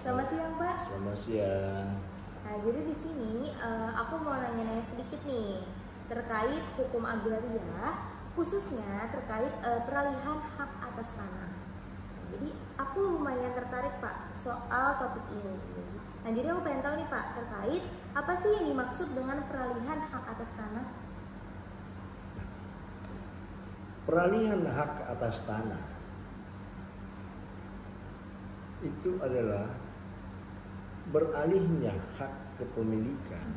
Selamat siang, Pak. Selamat siang. Nah, jadi di sini aku mau nanya-nanya sedikit nih terkait hukum agraria, khususnya terkait peralihan hak atas tanah. Jadi aku lumayan tertarik, Pak, soal topik ini. Nah, jadi aku pengen tahu nih, Pak, terkait apa sih yang dimaksud dengan peralihan hak atas tanah? Peralihan hak atas tanah itu adalah beralihnya hak kepemilikan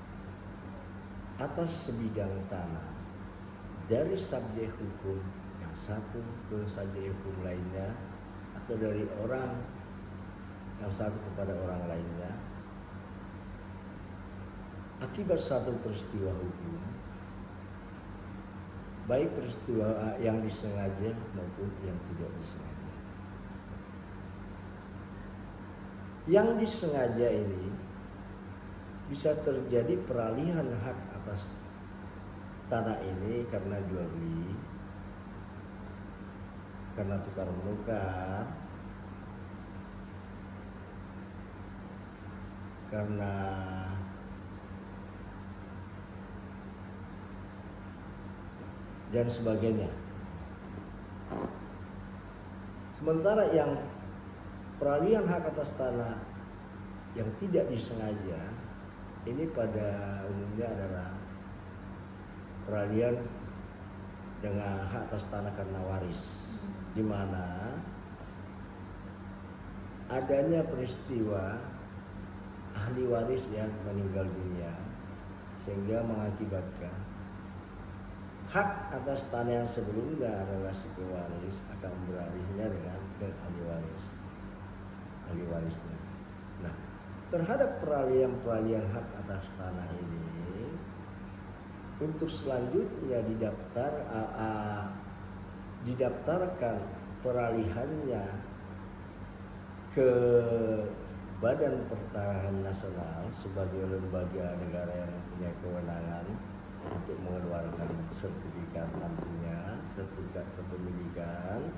atas sebidang tanah dari subjek hukum yang satu ke subjek hukum lainnya, atau dari orang yang satu kepada orang lainnya akibat satu peristiwa hukum, baik peristiwa yang disengaja maupun yang tidak disengaja. Yang disengaja ini bisa terjadi peralihan hak atas tanah ini karena jual beli, karena tukar menukar, karena dan sebagainya. Sementara yang peralihan hak atas tanah yang tidak disengaja ini pada umumnya adalah peralihan dengan hak atas tanah karena waris, di mana adanya peristiwa ahli waris yang meninggal dunia sehingga mengakibatkan hak atas tanah yang sebelumnya adalah si pewaris akan beralihnya dengan ke ahli warisnya. Nah, terhadap peralihan hak atas tanah ini untuk selanjutnya didaftarkan peralihannya ke Badan Pertanahan Nasional sebagai lembaga negara yang punya kewenangan untuk mengeluarkan sertifikat nantinya, sertifikat kepemilikan.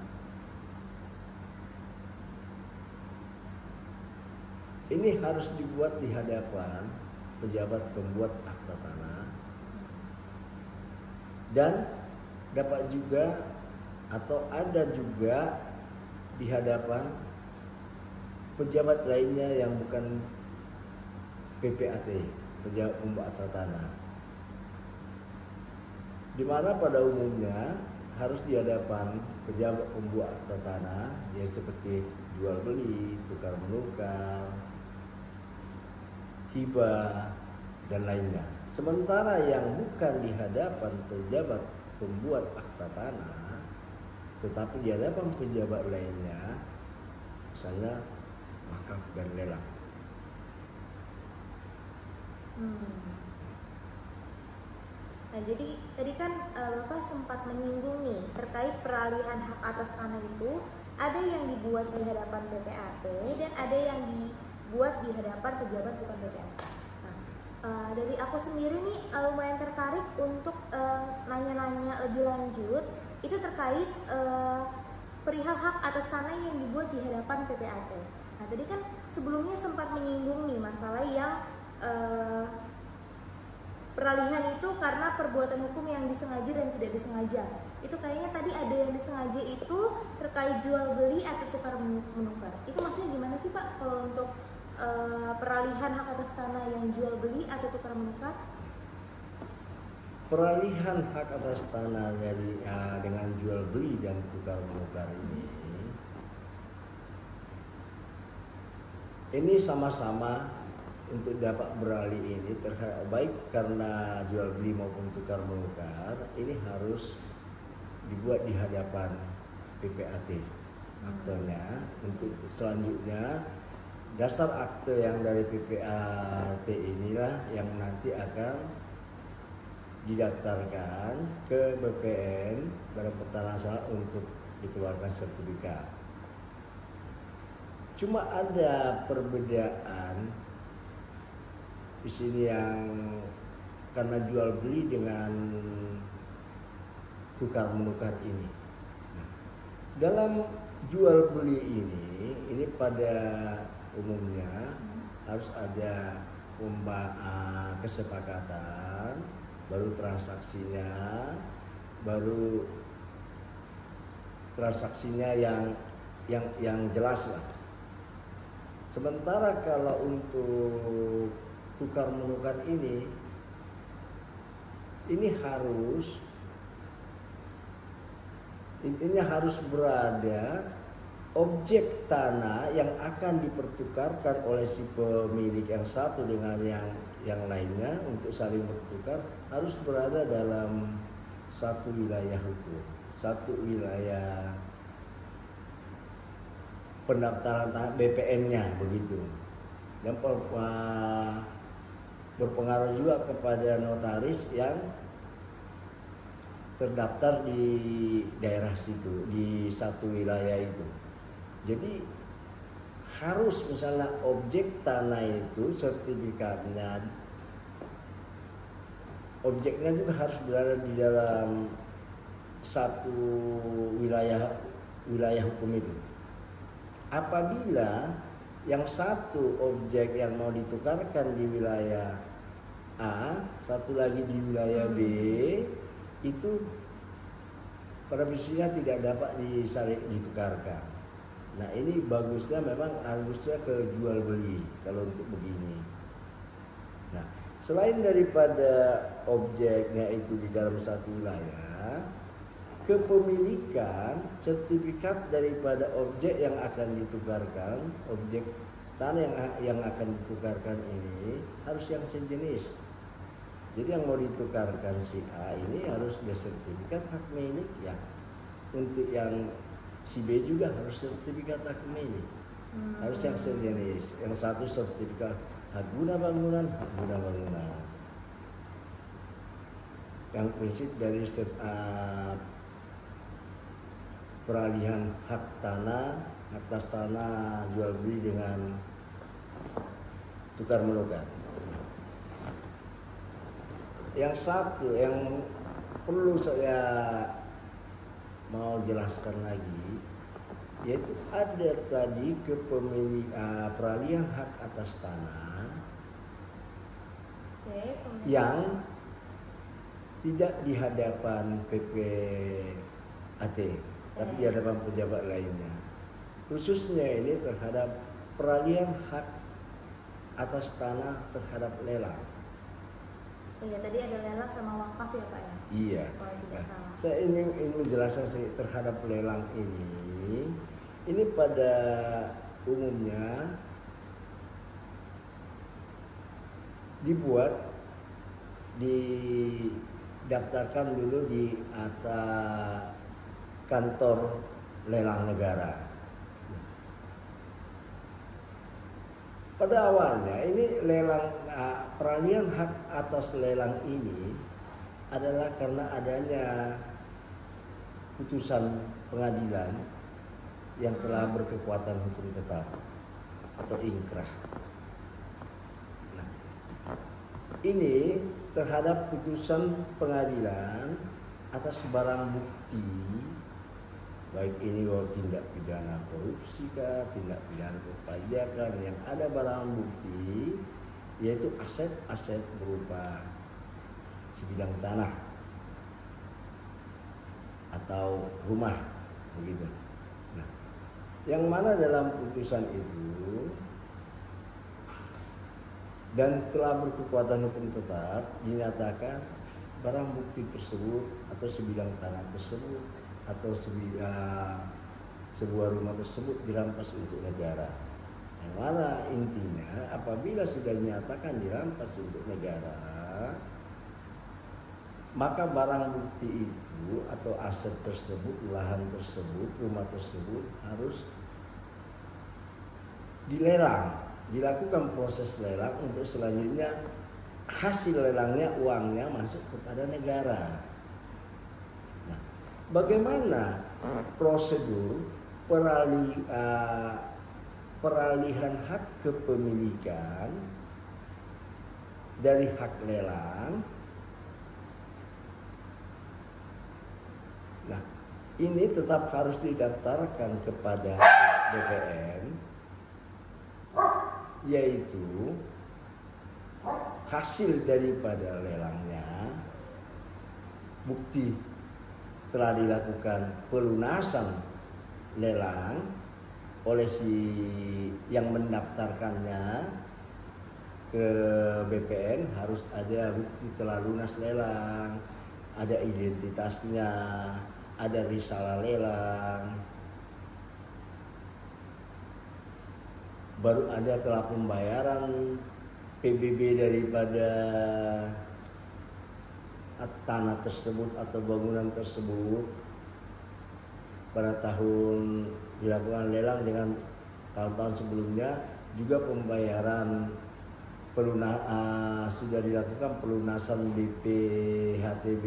Ini harus dibuat di hadapan pejabat pembuat akta tanah, dan dapat juga atau ada juga di hadapan pejabat lainnya yang bukan PPAT, pejabat pembuat akta tanah, di mana pada umumnya harus di hadapan pejabat pembuat akta tanah, ya seperti jual beli, tukar menukar, hibah dan lainnya. Sementara yang bukan di hadapan pejabat pembuat akta tanah, tetapi di hadapan pejabat lainnya, misalnya wakaf dan lelang. Nah, jadi tadi kan Bapak sempat menyinggung nih terkait peralihan hak atas tanah itu ada yang dibuat di hadapan PPAT dan ada yang dibuat di hadapan pejabat bukan PPAT. Nah, dari aku sendiri nih lumayan tertarik untuk nanya-nanya lebih lanjut itu terkait perihal hak atas tanah yang dibuat di hadapan PPAT. Nah, tadi kan sebelumnya sempat menyinggung nih masalah yang peralihan itu karena perbuatan hukum yang disengaja dan tidak disengaja. Itu kayaknya tadi ada yang disengaja itu terkait jual beli atau tukar menukar. Itu maksudnya gimana sih, Pak, kalau untuk peralihan hak atas tanah yang jual beli atau tukar menukar? Peralihan hak atas tanah dengan jual beli dan tukar menukar ini sama-sama untuk dapat beralih ini baik karena jual beli maupun tukar menukar ini harus dibuat di hadapan PPAT aktenya. Untuk selanjutnya dasar akte yang dari PPAT inilah yang nanti akan didaftarkan ke BPN, Badan Pertanahan Nasional, untuk dikeluarkan sertifikat. Cuma ada perbedaan di sini yang karena jual beli dengan tukar menukar ini. Dalam jual beli ini pada umumnya harus ada kesepakatan, baru transaksinya yang jelas lah. Sementara kalau untuk tukar menukar ini intinya harus berada objek tanah yang akan dipertukarkan oleh si pemilik yang satu dengan yang lainnya untuk saling bertukar, harus berada dalam satu wilayah hukum, satu wilayah pendaftaran BPN-nya begitu. Dan berpengaruh juga kepada notaris yang terdaftar di daerah situ, di satu wilayah itu. Jadi harus misalnya objek tanah itu sertifikatnya, objeknya juga harus berada di dalam satu wilayah hukum itu. Apabila yang satu objek yang mau ditukarkan di wilayah A, satu lagi di wilayah B, itu pada prinsipnya tidak dapat ditukarkan. Nah ini bagusnya memang harusnya ke jual beli kalau untuk begini. Nah selain daripada objeknya itu di dalam satu wilayah, kepemilikan sertifikat daripada objek yang akan ditukarkan, objek tanah yang akan ditukarkan ini harus yang sejenis. Jadi yang mau ditukarkan si A ini harus ada sertifikat hak milik ya. Untuk yang si B juga harus sertifikat hak milik. Harus yang sejenis. Yang satu sertifikat hak guna bangunan, Yang prinsip dari peralihan hak tanah, atas tanah jual beli dengan tukar menukar. Yang satu yang perlu saya mau jelaskan lagi, yaitu ada tadi peralihan hak atas tanah yang tidak di hadapan PPAT, tapi di hadapan pejabat lainnya. Khususnya ini terhadap peralihan hak atas tanah terhadap lelang. Iya, tadi ada lelang sama wakaf ya Pak ya? Iya. Kalau tidak salah. Saya ingin menjelaskan terhadap lelang ini pada umumnya didaftarkan dulu di atas kantor lelang negara. Pada awalnya ini peralihan hak atas lelang ini adalah karena adanya putusan pengadilan yang telah berkekuatan hukum tetap atau ingkrah. Nah, ini terhadap putusan pengadilan atas barang bukti, baik ini tindak pidana korupsi kah, tindak pidana perpajakan, yang ada barang bukti yaitu aset-aset berupa sebidang tanah atau rumah begitu. Nah, yang mana dalam putusan itu dan telah berkekuatan hukum tetap dinyatakan barang bukti tersebut atau sebidang tanah tersebut atau sebuah rumah tersebut dirampas untuk negara. Yang mana intinya apabila sudah dinyatakan dirampas untuk negara, maka barang bukti itu atau aset tersebut, lahan tersebut, rumah tersebut harus dilelang, dilakukan proses lelang untuk selanjutnya hasil lelangnya, uangnya masuk kepada negara. Nah, bagaimana prosedur peralihan hak kepemilikan dari hak lelang? Nah, ini tetap harus didaftarkan kepada BPN yaitu hasil daripada lelangnya, bukti telah dilakukan pelunasan lelang oleh si yang mendaftarkannya ke BPN, harus ada bukti telah lunas lelang, ada identitasnya, ada risalah lelang, baru ada telah pembayaran PBB daripada tanah tersebut atau bangunan tersebut pada tahun dilakukan lelang dengan tahun-tahun sebelumnya. Juga pembayaran sudah dilakukan pelunasan BPHTB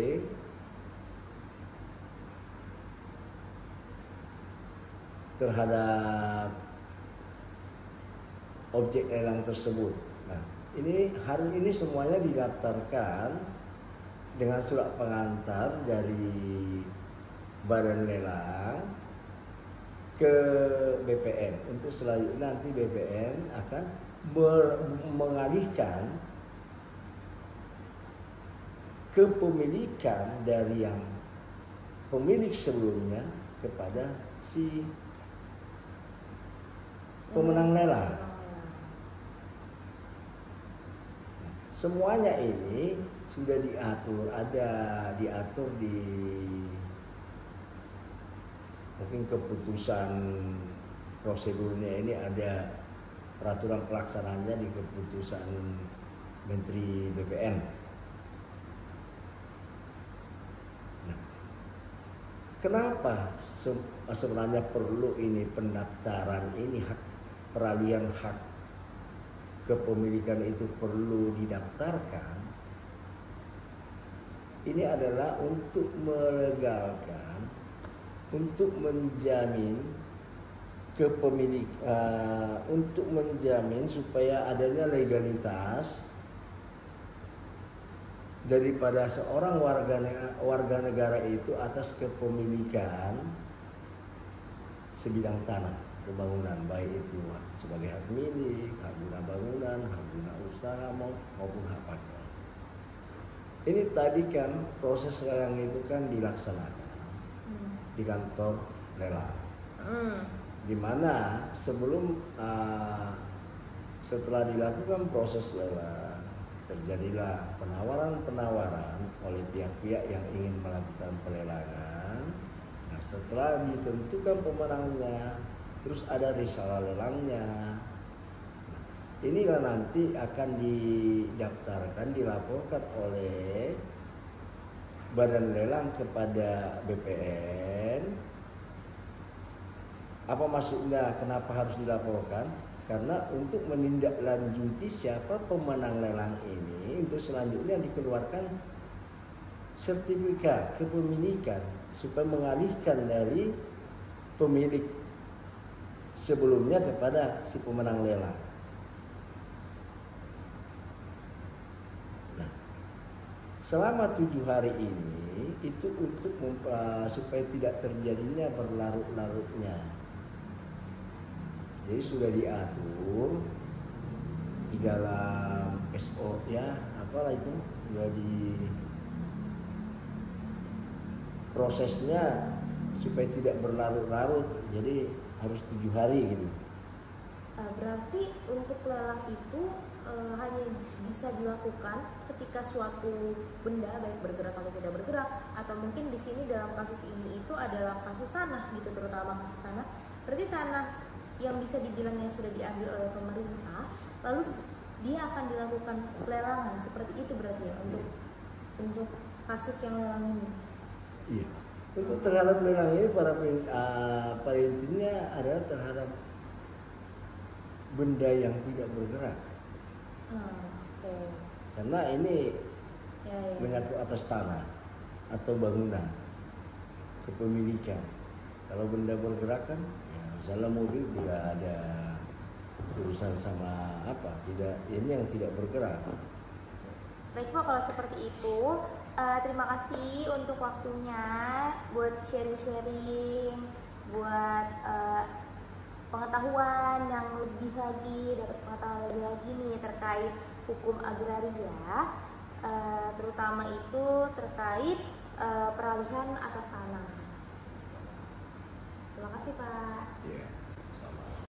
terhadap objek lelang tersebut. Nah, hari ini semuanya didaftarkan dengan surat pengantar dari Badan Lelang ke BPN. Untuk selanjutnya nanti BPN akan mengalihkan kepemilikan dari yang pemilik sebelumnya kepada si pemenang lelang. Semuanya ini sudah diatur di mungkin keputusan prosedurnya ini, ada peraturan pelaksanaannya di keputusan Menteri BPN. Nah, kenapa sebenarnya perlu ini pendaftaran ini, hak peralihan hak kepemilikan itu perlu didaftarkan? Ini adalah untuk melegalkan, untuk menjamin untuk menjamin supaya adanya legalitas daripada seorang warga negara itu atas kepemilikan sebidang tanah pembangunan, baik itu sebagai hak milik, hak guna bangunan, hak guna usaha maupun hak pakai. Ini tadi kan proses lelang itu kan dilaksanakan di kantor lelang, di mana setelah dilakukan proses lelang terjadilah penawaran oleh pihak-pihak yang ingin melakukan pelelangan. Nah, setelah ditentukan pemenangnya, terus ada risalah lelangnya. Inilah nanti akan didaftarkan, dilaporkan oleh Badan Lelang kepada BPN. Apa maksudnya? Kenapa harus dilaporkan? Karena untuk menindaklanjuti siapa pemenang lelang ini, untuk selanjutnya dikeluarkan sertifikat kepemilikan supaya mengalihkan dari pemilik sebelumnya kepada si pemenang lelang. Nah, selama 7 hari ini itu untuk supaya tidak terjadinya berlarut-larutnya. Jadi sudah diatur di dalam SO ya, apalah itu, sudah di prosesnya supaya tidak berlarut-larut. Jadi harus 7 hari gitu. Berarti untuk lelang itu hanya bisa dilakukan ketika suatu benda baik bergerak atau tidak bergerak, atau mungkin di sini dalam kasus ini itu adalah kasus tanah gitu, terutama kasus tanah. Berarti tanah yang bisa dibilang yang sudah diambil oleh pemerintah, lalu dia akan dilakukan pelelangan seperti itu berarti ya, untuk kasus yang lelang ini. Iya. Untuk terhadap lelang ini pada intinya adalah terhadap benda yang tidak bergerak. Okay. Karena ini menyangkut atas tanah atau bangunan, kepemilikan. Kalau benda bergerak kan, ya, misalnya mobil tidak ada urusan sama apa, ini yang tidak bergerak. Baik Pak, kalau seperti itu terima kasih untuk waktunya buat sharing-sharing, buat pengetahuan yang lebih lagi, dapat pengetahuan lebih lagi nih terkait hukum agraria, terutama itu terkait peralihan atas tanah. Terima kasih Pak. Yeah.